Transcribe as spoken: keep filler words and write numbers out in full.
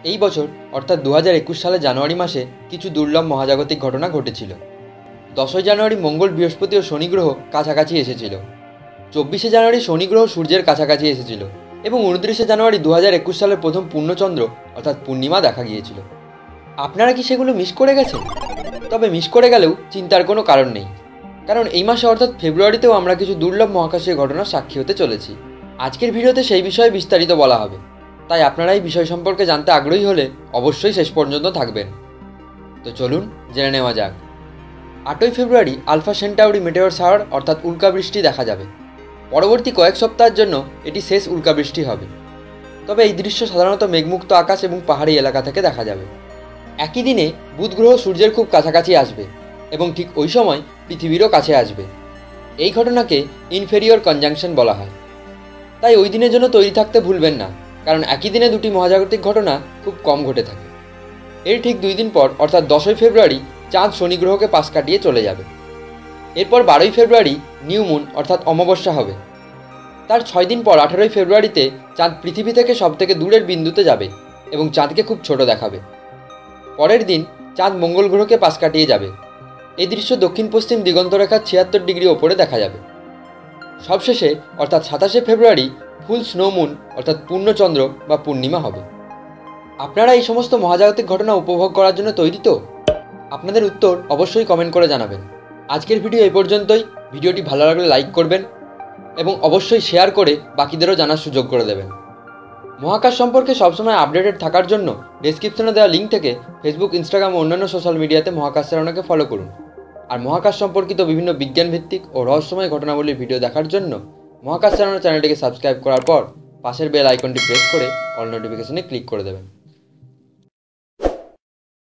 এই বছর অর্থাৎ দু হাজার একুশ সালের জানুয়ারি মাসে কিছু দুর্লভ মহাজাগতিক ঘটনা ঘটেছিল। দশই জানুয়ারি মঙ্গল, বৃহস্পতি ও শনি গ্রহ কাছাকাছি এসেছিল। চব্বিশে জানুয়ারি শনি গ্রহ সূর্যের কাছাকাছি এসেছিল এবং উনত্রিশে জানুয়ারি দু হাজার একুশ সালের প্রথম পূর্ণচন্দ্র অর্থাৎ পূর্ণিমা দেখা গিয়েছিল। আপনারা কি সেগুলো মিস করে গেছেন? তবে মিস করে গেলেও চিন্তার কোনো কারণ নেই, কারণ এই মাসে অর্থাৎ ফেব্রুয়ারিতেও আমরা কিছু দুর্লভ মহাকাশীয় ঘটনার সাক্ষী হতে চলেছি। আজকের ভিডিওতে সেই বিষয়ে বিস্তারিত বলা হবে, তাই আপনারা এই বিষয় সম্পর্কে জানতে আগ্রহী হলে অবশ্যই শেষ পর্যন্ত থাকবেন। তো চলুন জেনে নেওয়া যাক। আটই ফেব্রুয়ারি আলফা সেন্টাউরি মেটেওর শাওয়ার অর্থাৎ উল্কাবৃষ্টি দেখা যাবে। পরবর্তী কয়েক সপ্তাহের জন্য এটি শেষ উল্কাবৃষ্টি হবে। তবে এই দৃশ্য সাধারণত মেঘমুক্ত আকাশ এবং পাহাড়ি এলাকা থেকে দেখা যাবে। একই দিনে বুধ গ্রহ সূর্যের খুব কাছাকাছি আসবে এবং ঠিক ওই সময় পৃথিবীরও কাছে আসবে। এই ঘটনাকে ইনফেরিয়র কনজাংশন বলা হয়। তাই ওই দিনের জন্য তৈরি থাকতে ভুলবেন না, কারণ একই দিনে দুটি মহাজাগতিক ঘটনা খুব কম ঘটে থাকে। এর ঠিক দুই দিন পর অর্থাৎ দশই ফেব্রুয়ারি চাঁদ শনি গ্রহকে পাশ কাটিয়ে চলে যাবে। এরপর বারোই ফেব্রুয়ারি নিউ মুন অর্থাৎ অমাবস্যা হবে। তার ছয় দিন পর আঠারোই ফেব্রুয়ারিতে চাঁদ পৃথিবী থেকে সবথেকে দূরের বিন্দুতে যাবে এবং চাঁদকে খুব ছোট দেখাবে। পরের দিন চাঁদ মঙ্গল গ্রহকে পাশ কাটিয়ে যাবে। এই দৃশ্য দক্ষিণ পশ্চিম দিগন্তরেখার ছিয়াত্তর ডিগ্রি ওপরে দেখা যাবে। সবশেষে অর্থাৎ সাতাশে ফেব্রুয়ারি ফুল স্নো মুন অর্থাৎ পূর্ণচন্দ্র বা পূর্ণিমা হবে। আপনারা এই সমস্ত মহাজাগতিক ঘটনা উপভোগ করার জন্য তৈরি তো? আপনাদের উত্তর অবশ্যই কমেন্ট করে জানাবেন। আজকের ভিডিও এই পর্যন্তই। ভিডিওটি ভালো লাগলে লাইক করবেন এবং অবশ্যই শেয়ার করে বাকিদেরও জানার সুযোগ করে দেবেন। মহাকাশ সম্পর্কে সবসময় আপডেটেড থাকার জন্য ডেসক্রিপশনে দেওয়া লিঙ্ক থেকে ফেসবুক, ইনস্টাগ্রাম ও অন্যান্য সোশ্যাল মিডিয়াতে মহাকাশ চ্যানেলকে ফলো করুন। আর মহাকাশ সম্পর্কিত বিভিন্ন বিজ্ঞান ভিত্তিক ও রহস্যময় ঘটনাবলীর ভিডিও দেখার জন্য মহাকাশ চ্যানেল চ্যানেলটিকে সাবস্ক্রাইব করার পর পাশের বেল আইকনটি প্রেস করে অল নোটিফিকেশনে ক্লিক করে দেবেন।